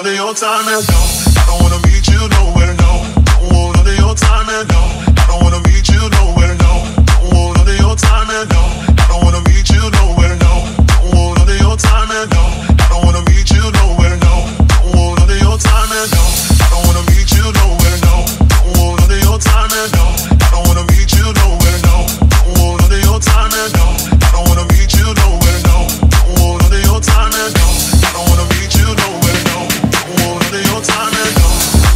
none of your time and no, I don't wanna meet you nowhere, no. Don't want none of your time and no, I don't wanna meet you nowhere, no. Don't want none of your time and no, I don't wanna meet you nowhere, no. Don't want none of your time and no, I don't wanna meet you nowhere, no. Don't want none of your time and no, I don't wanna meet you nowhere, no. Don't want none of your time and no, I don't wanna meet you nowhere, no. Don't want none of your time and no, I don't wanna meet you nowhere, no. Don't want none of your time and no, I don't wanna meet you nowhere, no. Don't want none of your time and no.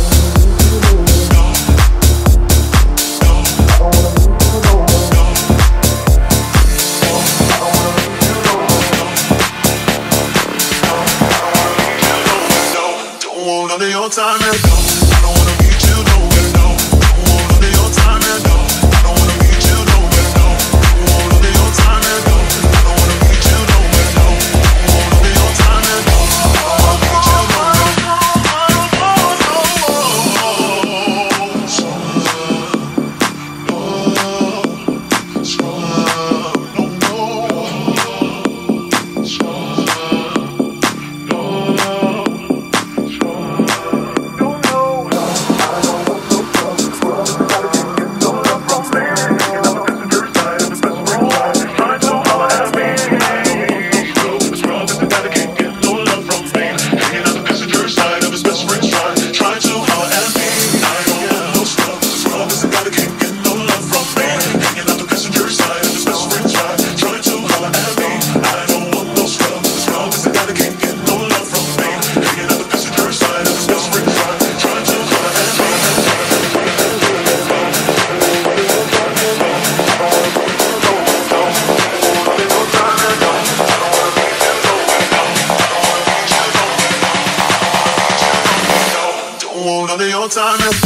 None of your time and no, I don't wanna meet you nowhere, no. Don't want none of your time and no, I don't wanna meet you nowhere, no. Don't want none of your time and no, I don't wanna meet you nowhere, no. Don't want none of your time and no, I don't wanna meet you nowhere. None of your time and